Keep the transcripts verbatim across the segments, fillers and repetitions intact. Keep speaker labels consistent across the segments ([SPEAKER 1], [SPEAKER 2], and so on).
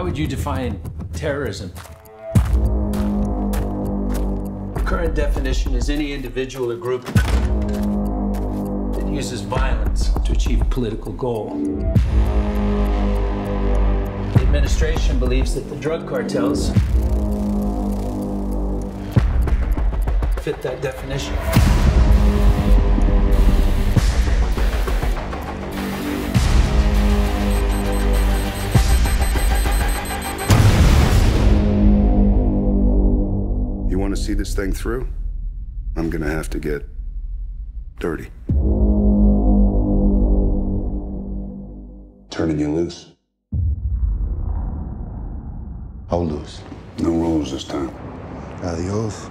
[SPEAKER 1] How would you define terrorism? The current definition is any individual or group that uses violence to achieve a political goal. The administration believes that the drug cartels fit that definition.
[SPEAKER 2] You want to see this thing through? I'm gonna have to get dirty.
[SPEAKER 3] Turning you loose. How loose?
[SPEAKER 2] No rules this time.
[SPEAKER 3] Adios.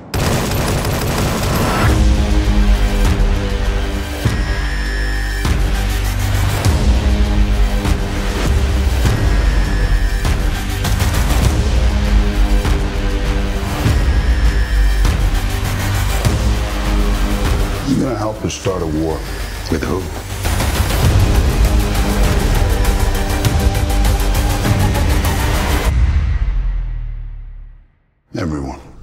[SPEAKER 2] You're gonna help us start a war.
[SPEAKER 3] With who?
[SPEAKER 2] Everyone.